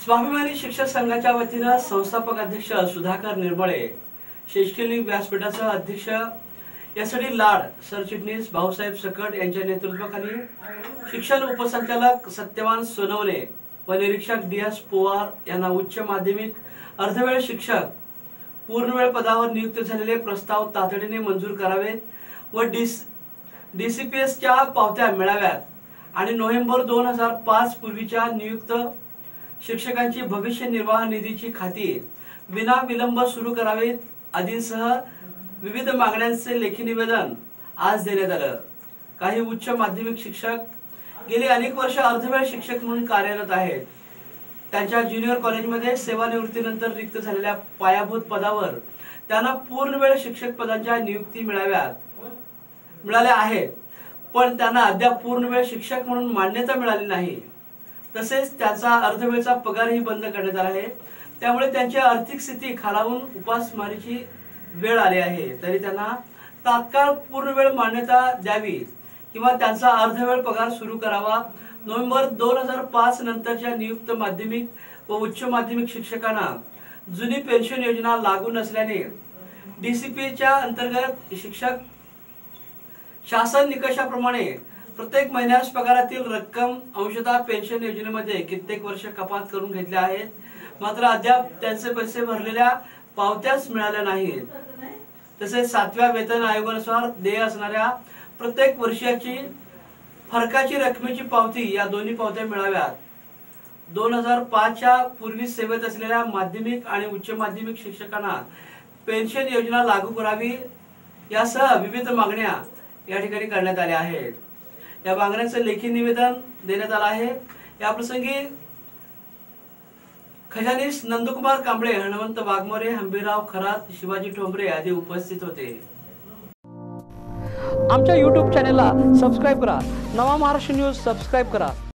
स्वाभिमानी शिक्षक संघाच्या वतीने संस्थापक अध्यक्ष सुधाकर निर्मळे, शैक्षणिक व्यासपीठाचे अध्यक्ष एस.डी. लाड, सरचिटणीस भाऊसाहेब सकट यांच्या नेतृत्वाखाली शिक्षण उपसंचालक सत्यवान सोनवणे व निरीक्षक डी.एस. पवार यांना उच्च माध्यमिक अर्धवेळ शिक्षक पूर्णवेळ पदावर नियुक्त झालेले प्रस्ताव तातडीने मंजूर करावेत व डीसीपीएसच्या पावत्या मिळाव्यात आणि नोव्हेंबर 2005 पूर्वीच्या नियुक्त शिक्षकांची भविष्य निर्वाह निधीची खाती विना विलंब सुरू करावीत आदींसह विविध मागण्यांचे लेखी निवेदन आज देण्यात आलं। काही उच्च माध्यमिक शिक्षक गेली अनेक वर्ष अर्धवेळ शिक्षक म्हणून कार्यरत आहेत। त्यांच्या ज्युनियर कॉलेजमध्ये सेवानिवृत्तीनंतर रिक्त झालेल्या पायाभूत पदावर त्यांना पूर्णवेळ शिक्षक पदांच्या नियुक्ती मिळाल्या आहेत, पण त्यांना अद्याप पूर्णवेळ शिक्षक म्हणून मान्यता मिळाली नाही। तसेच त्यांचा अर्धवेळचा पगारही बंद करण्यात आला आहे। त्यामुळे त्यांची आर्थिक स्थिती खालावून उपासमारीची वेळ आली आहे। तरी त्यांना तात्काळ पूर्णवेळ मान्यता द्यावी किंवा त्यांचा अर्धवेळ पगार सुरू करावा। नोव्हेंबर 2005 नंतरच्या नियुक्त माध्यमिक व उच्च माध्यमिक शिक्षकांना जुनी पेन्शन योजना लागू नसल्याने डीसीपीच्या अंतर्गत शिक्षक शासन निकषाप्रमाणे प्रत्येक महिन्यास पगारातील रक्कम अंशतः पेन्शन योजनेमध्ये कित्येक वर्ष कपात करून घेतल्या आहेत, मात्र अद्याप त्यांचे पैसे भरलेल्या पावत्याच मिळाल्या नाहीत। तसेच 7व्या वेतन आयोगानुसार देय असणाऱ्या प्रत्येक वर्षाची फरकाची रकमेची पावती या दोन्ही पावत्या मिळाव्यात। 2005च्या पूर्वी सेवेत असलेल्या माध्यमिक आणि उच्च माध्यमिक शिक्षकांना पेन्शन योजना लागू करावी यासह विविध मागण्या या ठिकाणी करण्यात आल्या आहेत। या मागण्यांचे लेखी निवेदन देण्यात आले आहे। या प्रसंगी खजानीस नंदकुमार कांबळे, हनुमंत वाघमोरे, हंबीरराव खरात, शिवाजी ठोंबरे आदी उपस्थित होते। आमच्या YouTube चॅनलला सबस्क्राइब करा, नवा महाराष्ट्र न्यूज सबस्क्राइब करा।